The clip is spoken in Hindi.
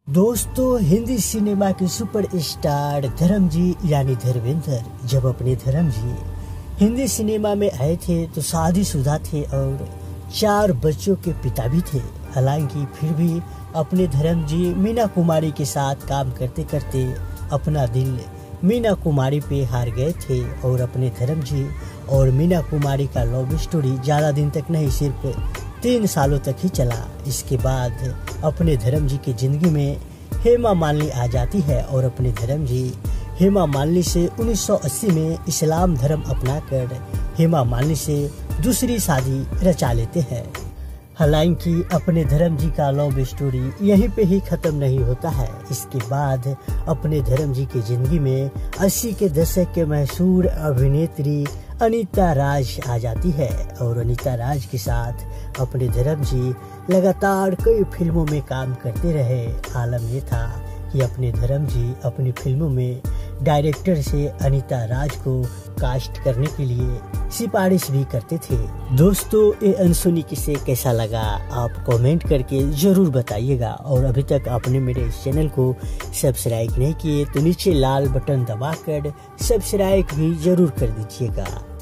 दोस्तों, हिंदी सिनेमा के सुपरस्टार धर्म जी यानी धर्मेंद्र जब अपने धर्म जी हिंदी सिनेमा में आए थे तो शादीशुदा थे और 4 बच्चों के पिता भी थे। हालांकि फिर भी अपने धर्म जी मीना कुमारी के साथ काम करते करते अपना दिल मीना कुमारी पे हार गए थे और अपने धर्म जी और मीना कुमारी का लव स्टोरी ज़्यादा दिन तक नहीं, सिर्फ 3 सालों तक ही चला। इसके बाद अपने धर्म जी की ज़िंदगी में हेमा मालिनी आ जाती है और अपने धर्म जी हेमा मालिनी से 1980 में इस्लाम धर्म अपनाकर हेमा मालिनी से दूसरी शादी रचा लेते हैं। हालांकि अपने धर्म जी का लव स्टोरी यहीं पे ही ख़त्म नहीं होता है। इसके बाद अपने धर्म जी की ज़िंदगी में 80 के दशक के मशहूर अभिनेत्री अनीता राज आ जाती है और अनीता राज के साथ अपने धर्म जी लगातार कई फिल्मों में काम करते रहे। आलम ये था कि अपने धर्म जी अपनी फिल्मों में डायरेक्टर से अनीता राज को कास्ट करने के लिए सिफारिश भी करते थे। दोस्तों, ये अनसुनी किस्से कैसा लगा आप कमेंट करके ज़रूर बताइएगा और अभी तक आपने मेरे इस चैनल को सब्सक्राइब नहीं किए तो नीचे लाल बटन दबाकर सब्सक्राइब भी ज़रूर कर दीजिएगा।